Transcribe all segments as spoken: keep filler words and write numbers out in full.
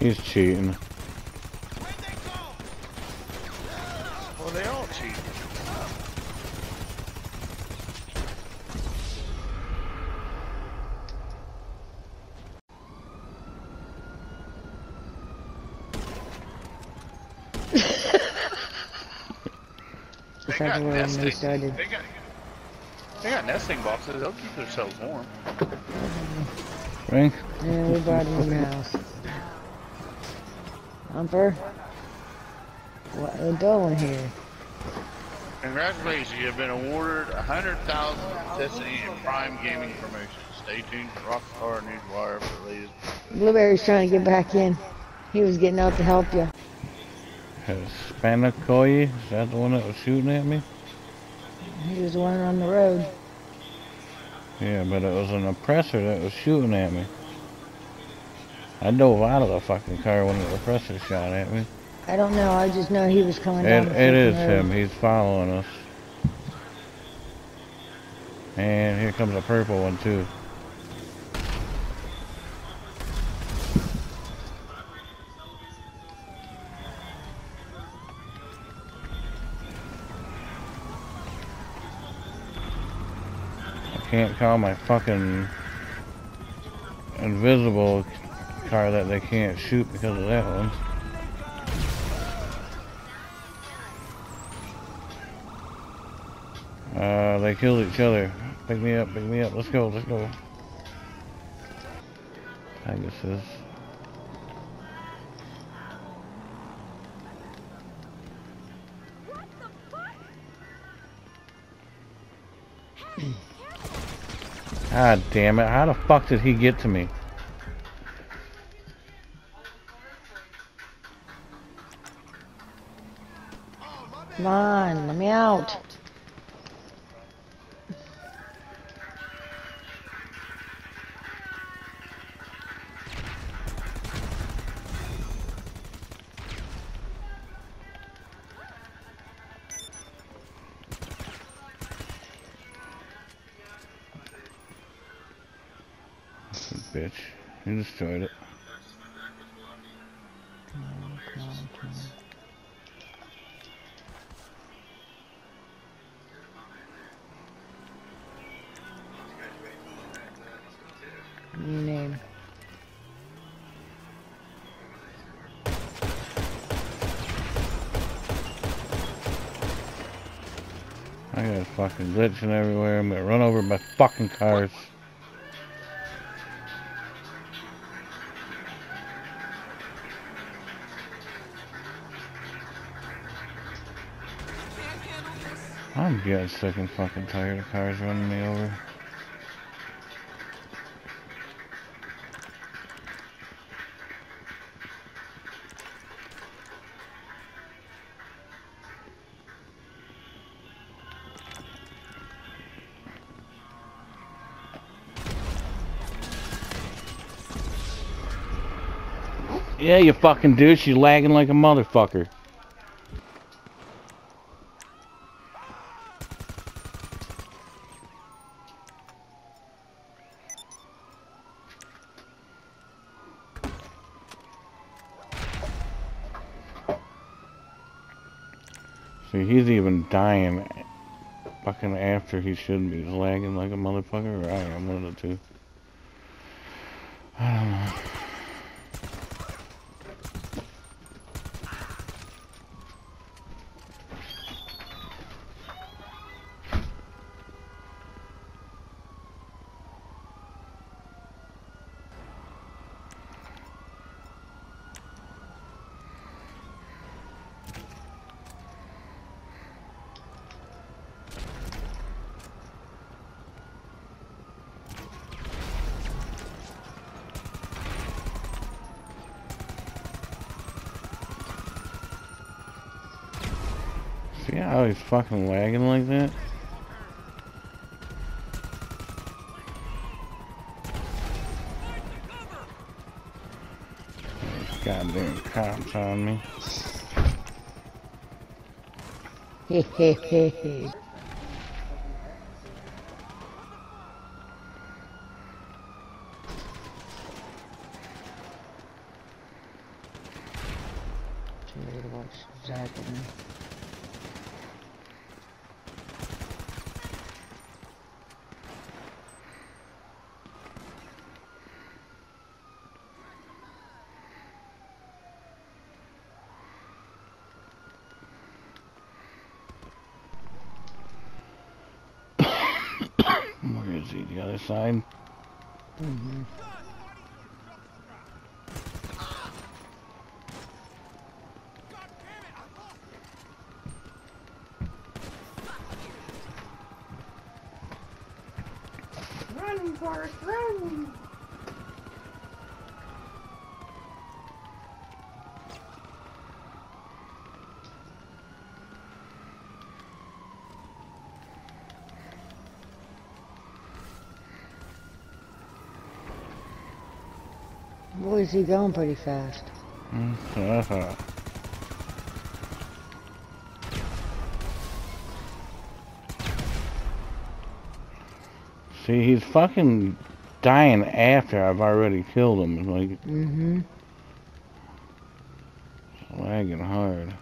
He's cheating. Well, they all cheat. They got nesting. They got, they got nesting boxes. They'll keep themselves warm. Frank? Yeah, we brought him in the house. Humper? What are we doing here? Congratulations, you have been awarded one hundred thousand for Destiny and Prime Gaming promotion. Stay tuned for Rockstar Newswire for the latest. Blueberry's trying to get back in. He was getting out to help you. Hispanicoy? Is that the one that was shooting at me? He was the one on the road. Yeah, but it was an oppressor that was shooting at me. I dove out of the fucking car when the oppressor shot at me. I don't know, I just know he was coming It, down the it is road. him. He's following us. And here comes a purple one too. I can't call my fucking invisible car that they can't shoot because of that one. Uh, they killed each other. Pick me up, pick me up. Let's go, let's go. Pegasus. God damn it. How the fuck did he get to me? Come on, let me out. Bitch. You destroyed it. Come on, come on, come on. New name. I got fucking glitching everywhere. I'm gonna run over by fucking cars. I'm getting sick and fucking tired of cars running me over. Yeah, you fucking douche. You lagging like a motherfucker. See, he's even dying fucking after he should be. He's lagging like a motherfucker, or I am, one of the two. I don't know. See how he's fucking lagging like that? These goddamn cops on me. Hey, hey, hey, hey. Is he the other side? Mm-hmm. Run, Forrest, run! Boy, is he going pretty fast. Uh-huh. See, he's fucking dying after I've already killed him. Like, Mm-hmm. lagging hard.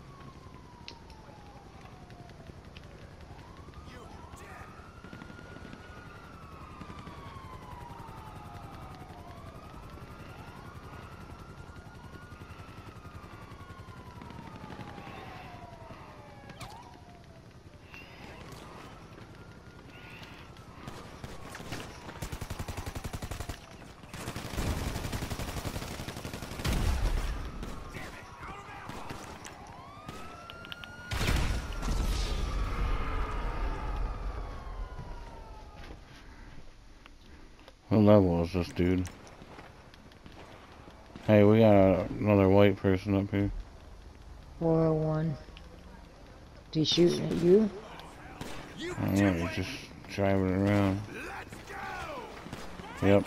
What level is this dude? Hey, we got another white person up here. four oh one. Is he shooting at you? I don't know, he's just driving around. Yep.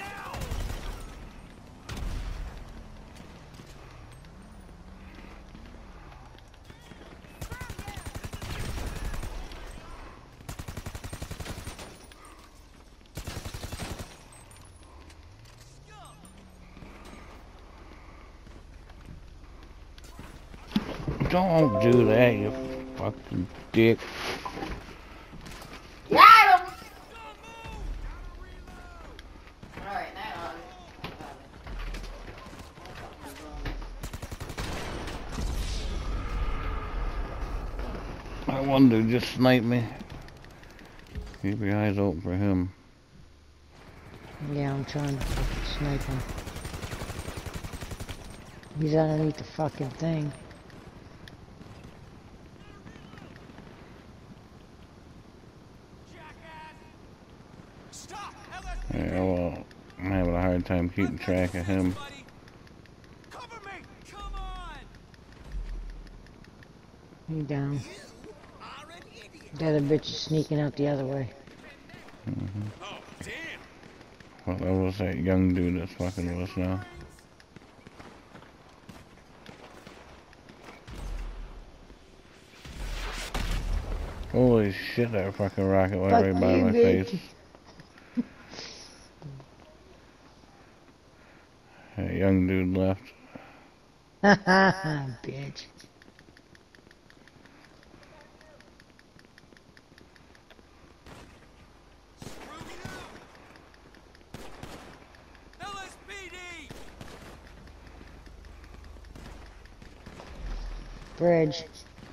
Don't do that, you fucking dick. Got him! Alright, now I one dude just sniped me. Keep your eyes open for him. Yeah, I'm trying to fucking snipe him. He's underneath the fucking thing. Yeah, well, I'm having a hard time keeping track of him. He down. The other bitch is sneaking out the other way. Mm-hmm. Well, that was that young dude that's fucking with us now. Holy shit, that fucking rocket went Fuck right by you, my bitch. face. That young dude left. Haha, bitch. L S P D! Bridge.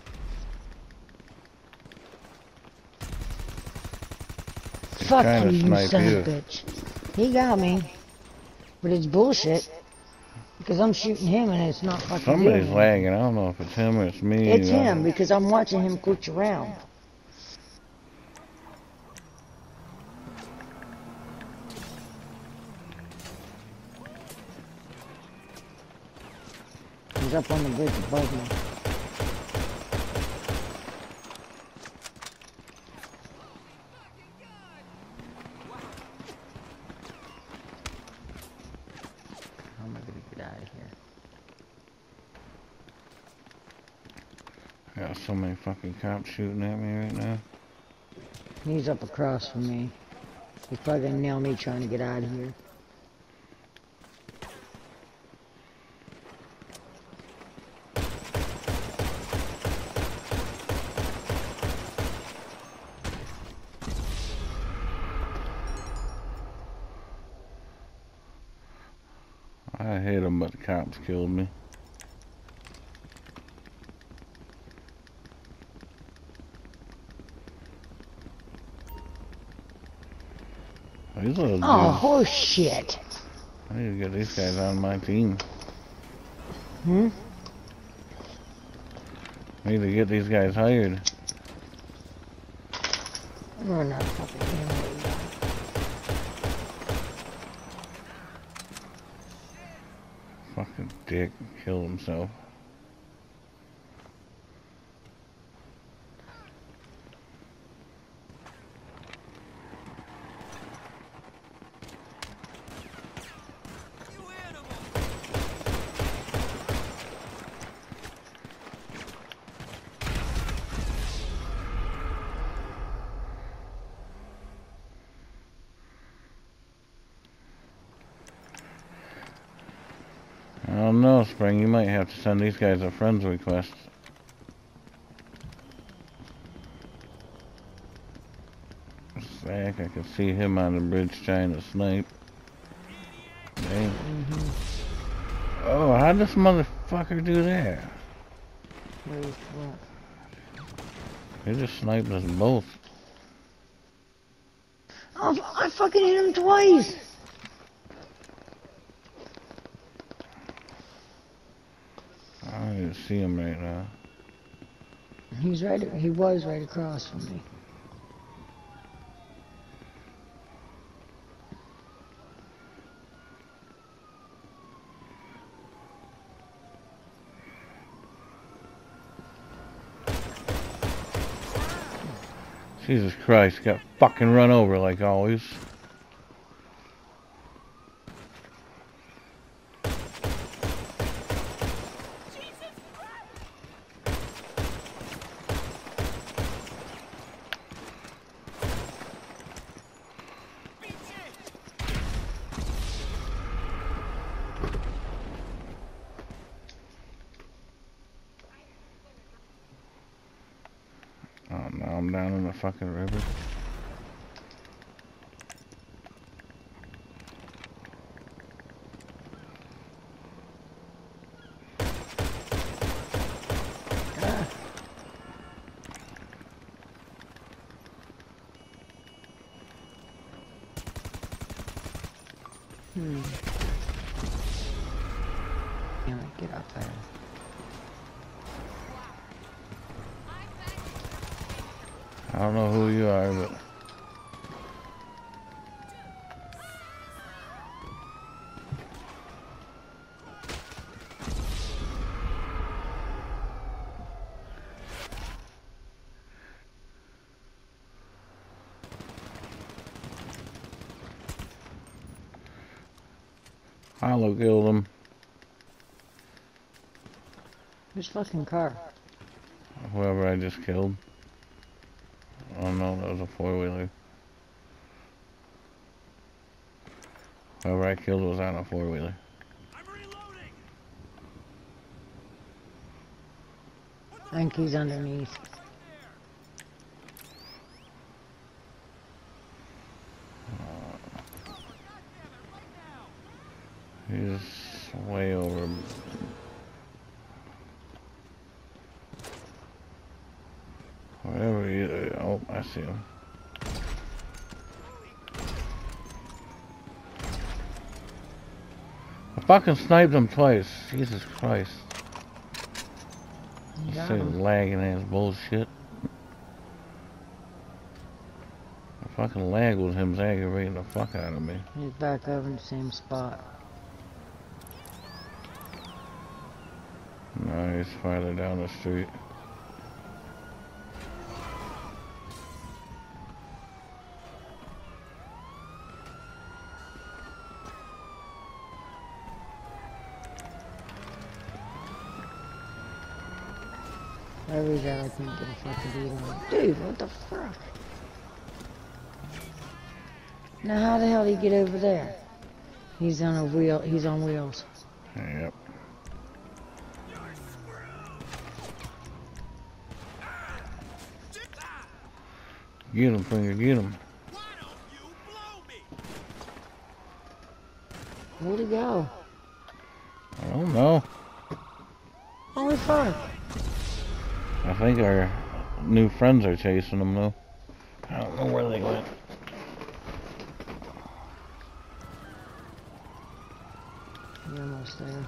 Fuck trying you, to you snipe son you. of a bitch. He got me. But it's bullshit. Because I'm shooting him and it's not fucking Somebody's doing lagging. I don't know if it's him or it's me. It's you know. him because I'm watching him cooch around. He's up on the bridge above me. How am I gonna get out of here? I got so many fucking cops shooting at me right now. He's up across from me. He's probably gonna nail me trying to get out of here. I hit him, but the cops killed me. These little dudes. Oh, horse shit. I need to get these guys on my team. Hmm? I need to get these guys hired. We're not fucking here. Fucking dick. Killed himself. I don't know, Spring. You might have to send these guys a friends request. Zach, I can see him on the bridge trying to snipe. Dang. Mm-hmm. Oh, how'd this motherfucker do that? Where's what? He just sniped us both. Oh, I fucking hit him twice. I don't even see him right now. He's right. He was right across from me. Jesus Christ, got fucking run over like always. Oh, now I'm down in the fucking river. Ah. Hmm. Damn it, get up there. I don't know who you are, but... Hollow killed him. Whose fucking car? Whoever I just killed. Oh no, that was a four-wheeler. Whoever I killed was on a four-wheeler. I think he's underneath. He's way over. Whatever he is. Oh, I see him. I fucking sniped him twice. Jesus Christ. You got This him. lagging ass bullshit. The fucking lag was him aggravating the fuck out of me. He's back over in the same spot. No, he's farther down the street. Wherever he's at, I can't get a fucking beat on him. Dude, what the fuck? Now how the hell did he get over there? He's on a wheel. He's on wheels. Yep. Get him, Finger, get him. Where'd he go? I don't know. Holy fuck. I think our new friends are chasing him though. I don't know where they went. You're almost there.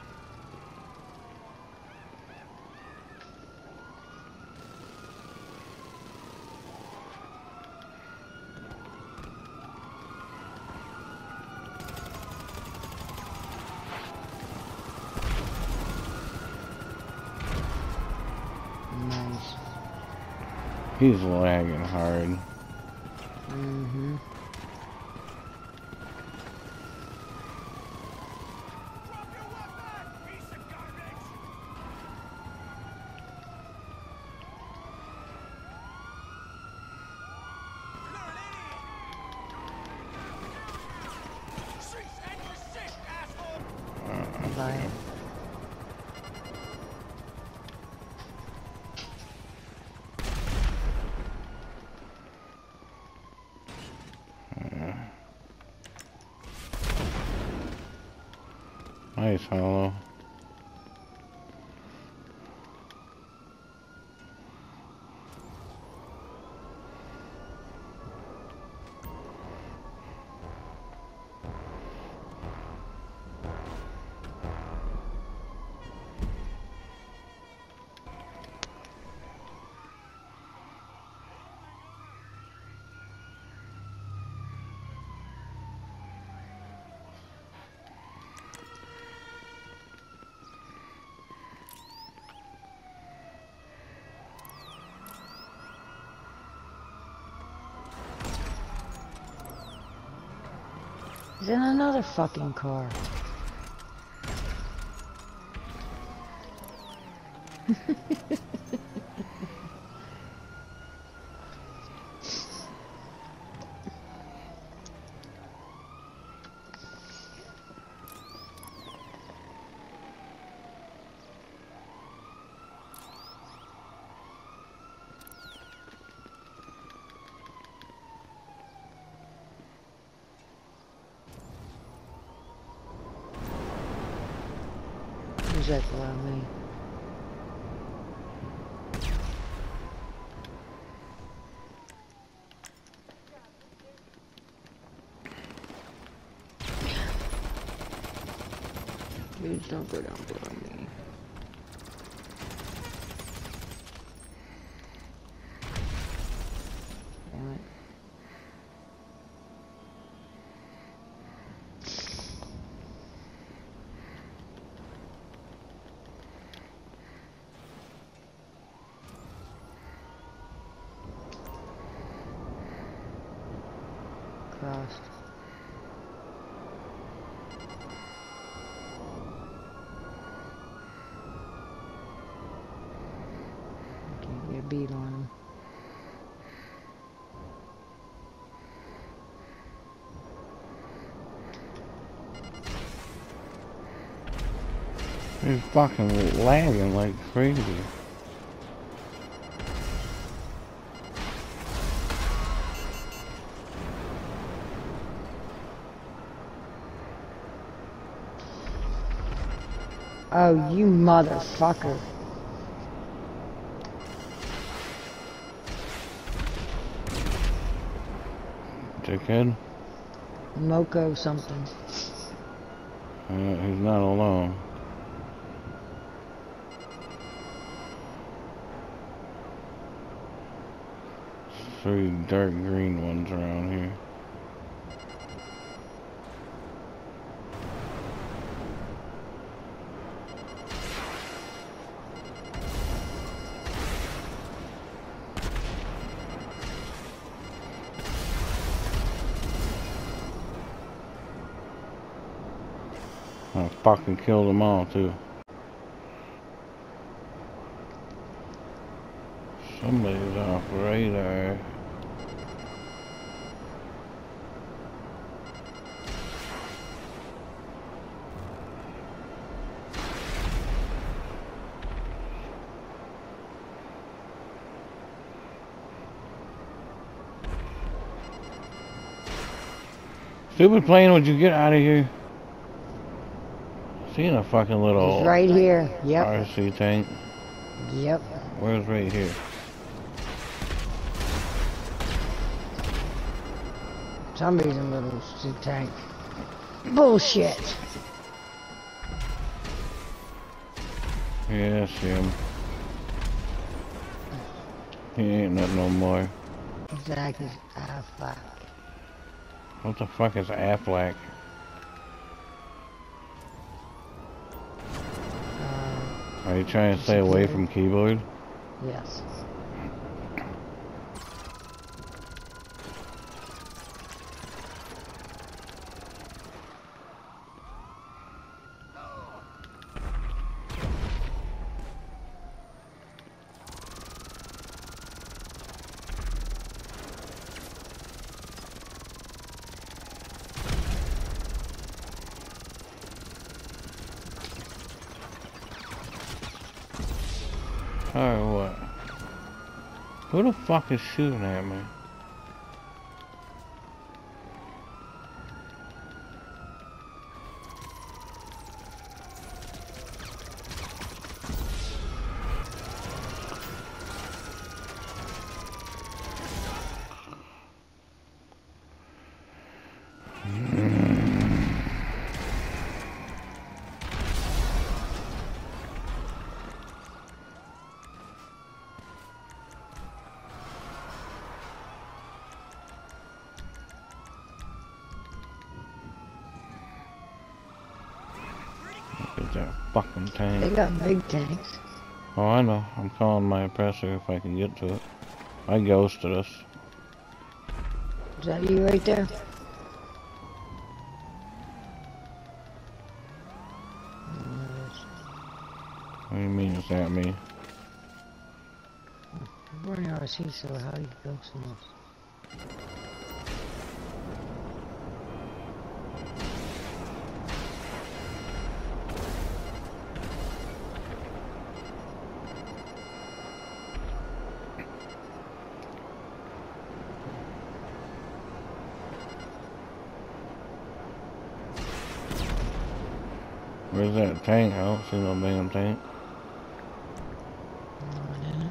Nice. He's lagging hard. Mm-hmm. Bye. Nice, Hollow. He's in another fucking car. Who's that below me? Dudes don't go down below me. Damn it. Crossed. Can't get a beat on him. He's fucking lagging like crazy. Oh, you motherfucker. Dickhead. Moco something. Uh, he's not alone. Three dark green ones around here. I fucking killed them all too. Somebody's off radar. Stupid plane, would you get out of here? Seeing a fucking little He's right here. Yep. R C tank. Yep. Where's right here? Somebody's in a little suit tank. Bullshit. Yeah, I see him. He ain't nothing no more. Zach is Affleck. What the fuck is Affleck? Uh, Are you trying to stay away from keyboard? yes. Or what? Who the fuck is shooting at me? Look at that fucking tank. They got big tanks. Oh, I know. I'm calling my oppressor if I can get to it. I ghosted us. Is that you right there? What do you mean, is that me? We're in R C, so how do you ghosting us? Where's that tank? I don't see no damn tank. Not in it.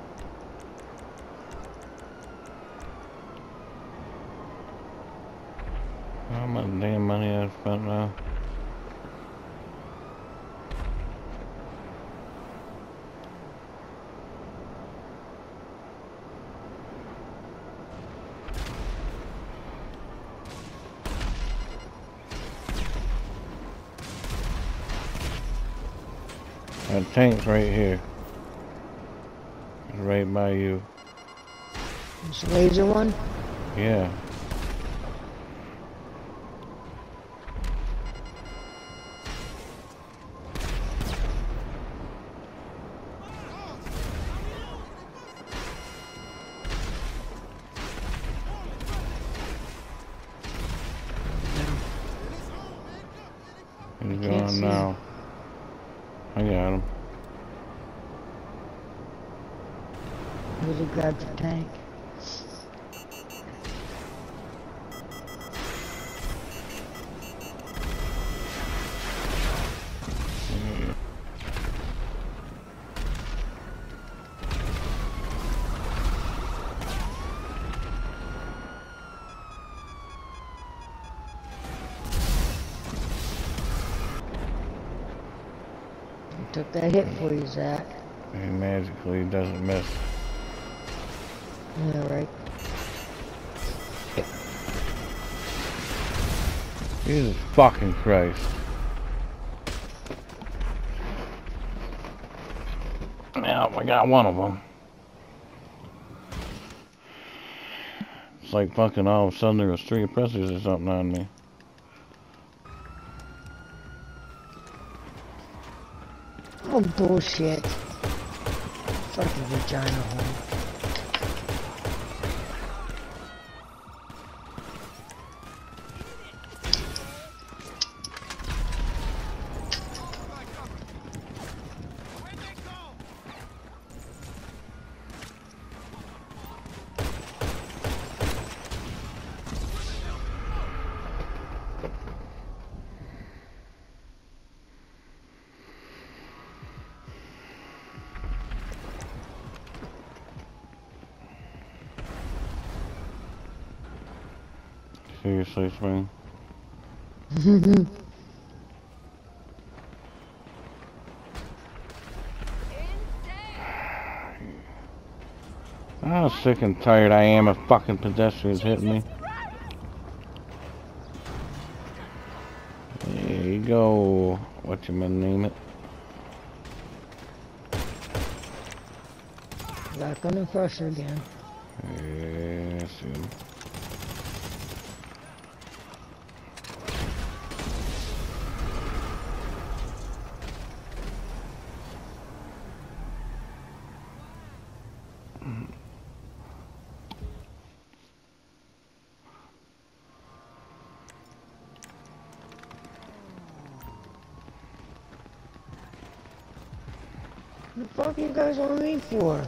How much damn money I've spent now? That tank's right here. It's right by you. This laser one? Yeah. He's Can't going see now. I got him. Where's he grab the tank? Took that hit for you, Zach. He magically doesn't miss. Yeah, right. Jesus fucking Christ. Yeah, we got one of them. It's like fucking all of a sudden there was three oppressors or something on me. Oh, bullshit. Fucking vagina hole. Seriously, Spring? How sick and tired I am of fucking pedestrians hitting me. There you go. What you gonna name it? Back on the pressure again. Yes, yeah. What the fuck you guys on me for?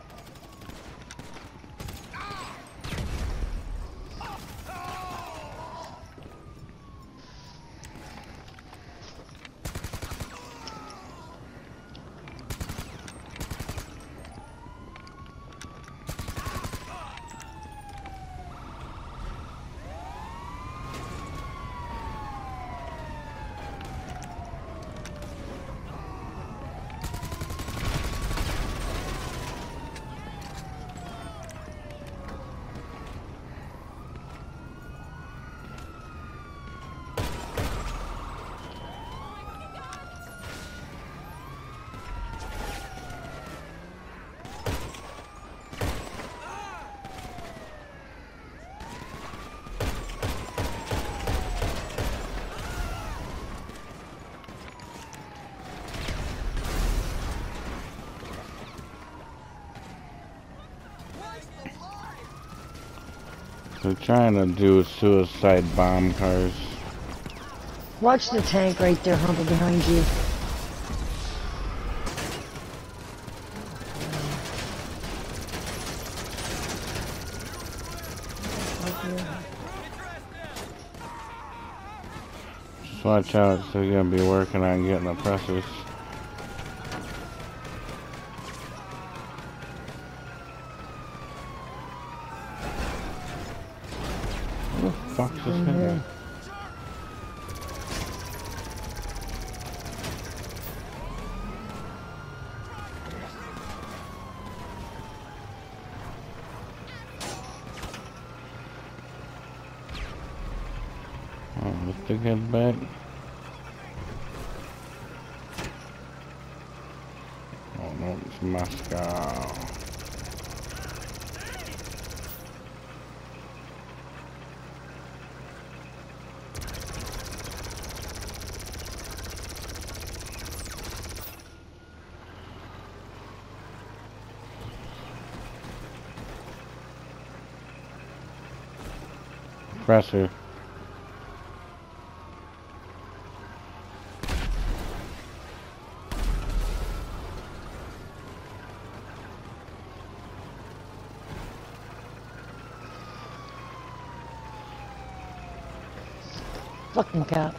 They're trying to do suicide bomb cars. Watch the tank right there, Humper, behind you. Just watch out, so you're gonna be working on getting the pressers. Who the fuck's this In guy? here. Oh, this big head back. Oh no, it's Moscow. Presser. Fucking cops.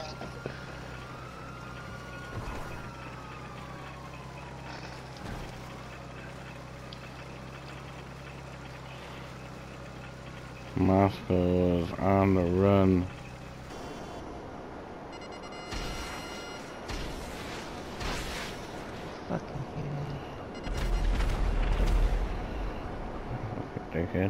Moscow is on the run. Fucking Dickhead.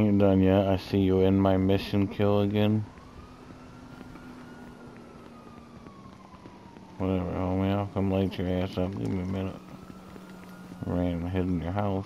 ain't done yet. I see you in my mission kill again. Whatever, homie. I'll come light your ass up. Give me a minute. Ran and hid in your house.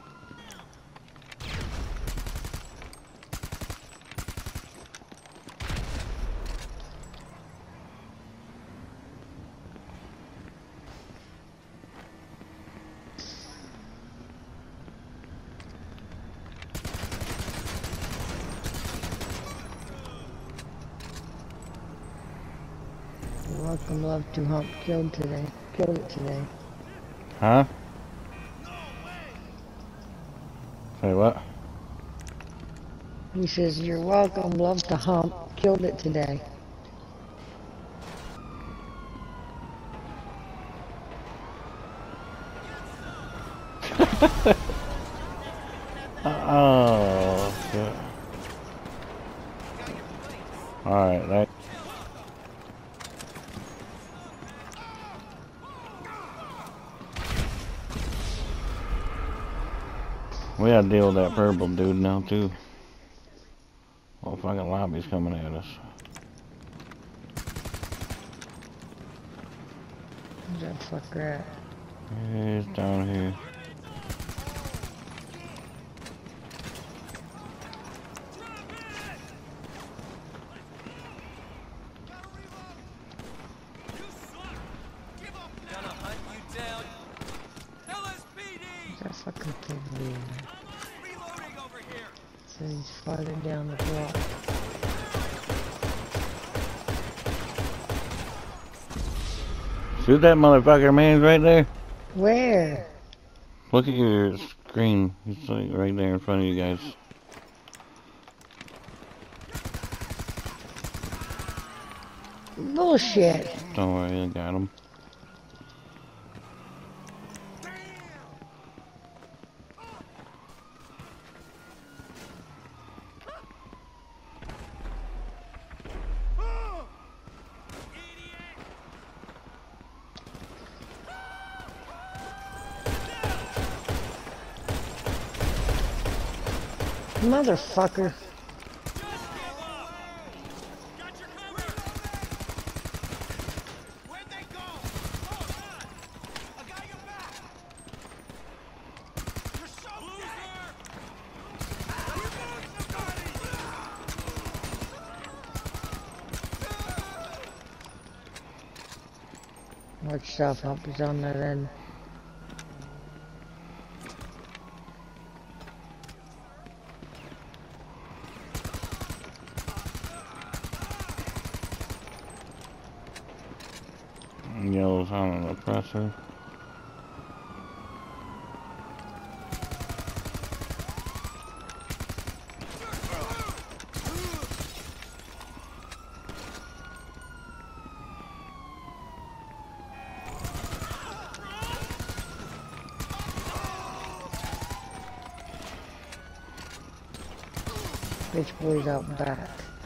Welcome, love to hump. Killed today. Killed it today. Huh? Say what? He says, you're welcome, love to hump. Killed it today. Oh, shit. Alright, that. We gotta deal with that purple dude now, too. Oh, fucking lobby's coming at us. Where's that fucker at? He's down here. That fucking thing being so he's farther down the block. Shoot that motherfucker, man, he's right there. Where? Look at your screen. He's like right there in front of you guys. Bullshit. Don't worry, I got him. Motherfucker. Watch yourself, help is on that end. Yellow's on an oppressor. Bitch boy's out back.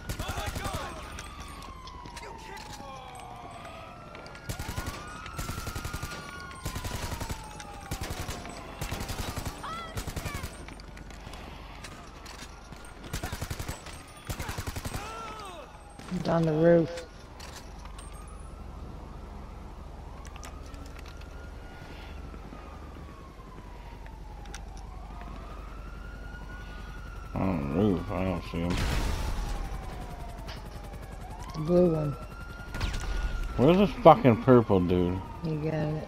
He's on the roof. On the roof, I don't see him. The blue one. Where's this fucking purple dude? You got it.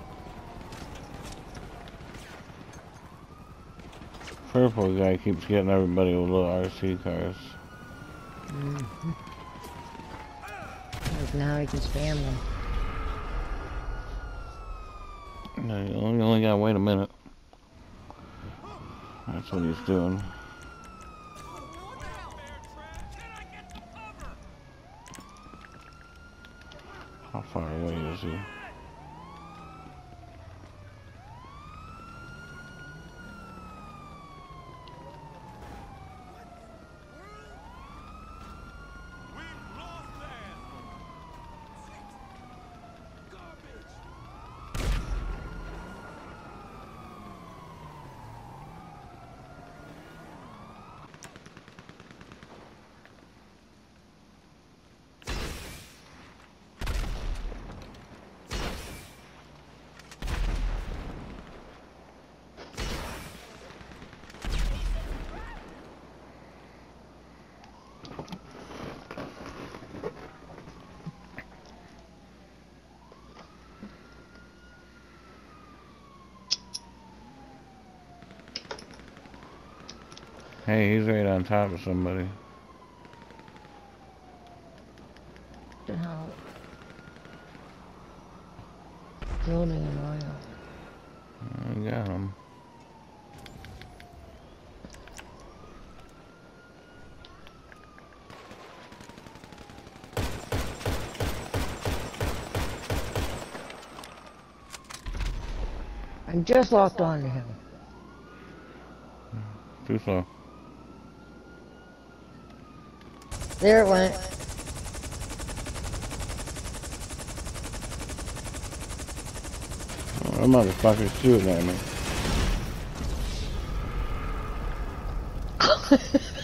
Purple guy keeps getting everybody with little R C cars. Mm-hmm. Now he can spam them. No, you only, you only gotta wait a minute. That's what he's doing. How far away is he? Hey, he's right on top of somebody. The hell? Building an oil. I got him. I just locked onto him. Too slow. There it went. Oh, that motherfucker's shooting at me.